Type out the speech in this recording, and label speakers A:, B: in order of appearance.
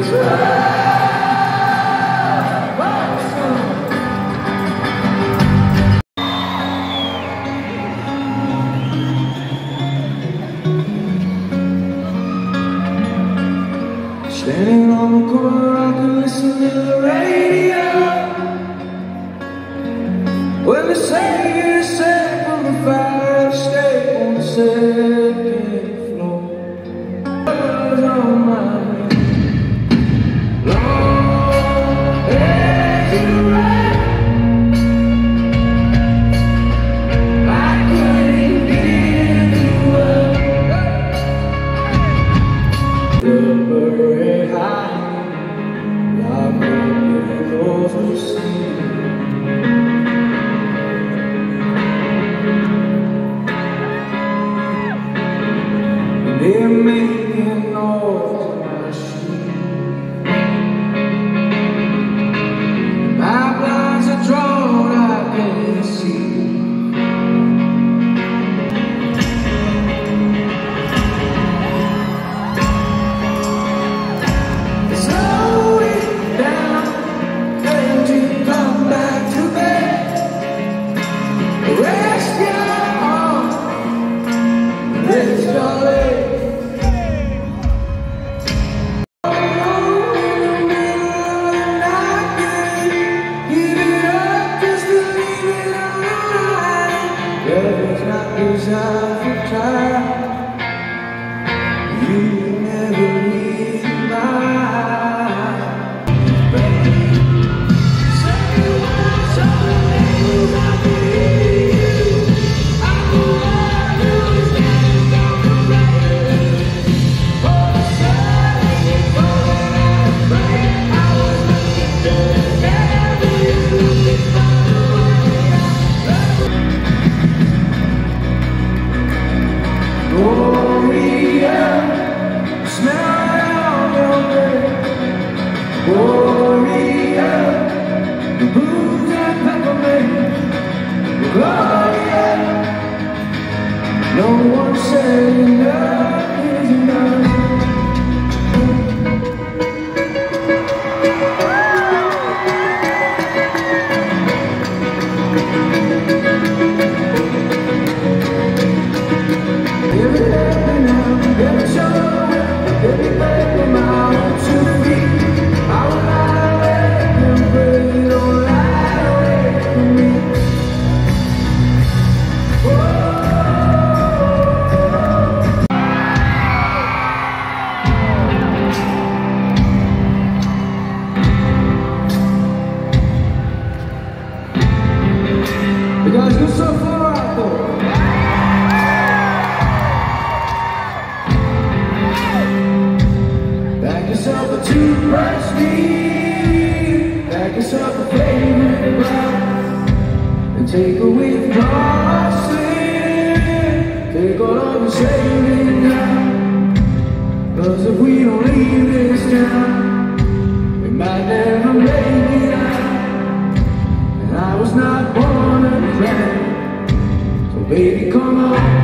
A: Standing on the corner, I can listen to the radio when the Savior is set from the fire escape on the second floor. Covers on my ring, long as you ride, I couldn't give you up. Very high, like open doors will see. They're making noise in my shoes. My blinds are drawn, I can't see. Slow it down, and you come back to bed. Rest your arm, rest your leg. It's not designed for time. You never leave mine. Say you want something I need you. I'm the one who's standing on the rail. For the sun is falling out of rain. I was looking good, never you looking for the way out. Gloria, smell on your breath. Gloria, the blues and peppermint. Gloria, no one said enough is enough. Because you're so far out there. Bag yourself a toothbrush, bag yourself a favorite glass, and take a withdrawal swing. Take all of your savings now, 'cause if we don't leave this town, we might never make it out. And I was not born a clown, so baby come on.